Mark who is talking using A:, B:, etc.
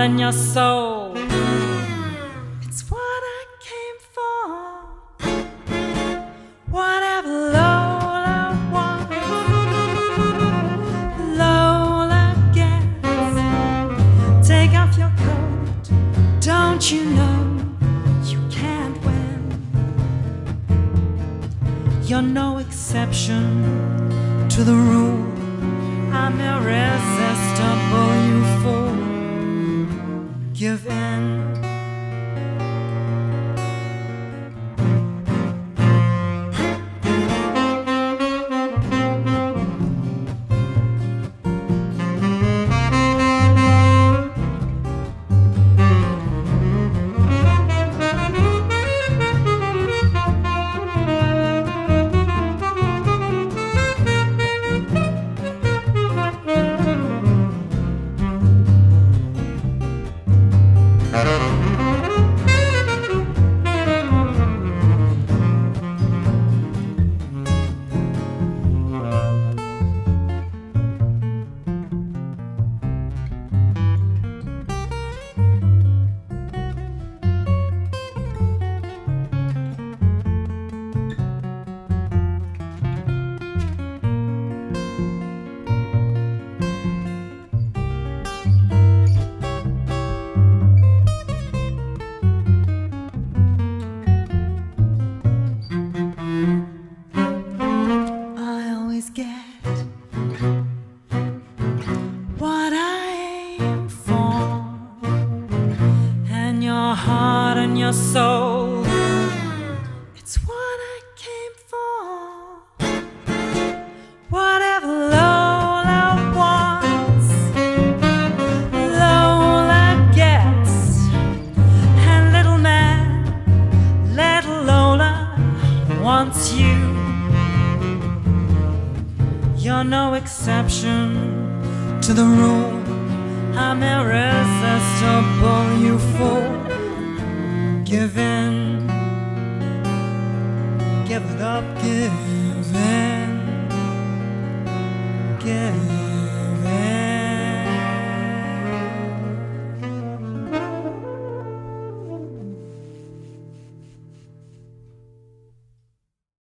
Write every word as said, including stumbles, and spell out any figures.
A: and your soul. It's what I came for. Whatever Lola wants, Lola gets. Take off your coat, don't you know you can't win? You're no exception to the rule. I'm irresistible, you fool. Give in. Soul. It's what I came for. Whatever Lola wants, Lola gets. And little man, little Lola wants you. You're no exception to the rule. I'm irresistible, you fool. Give in, give it up, give in, give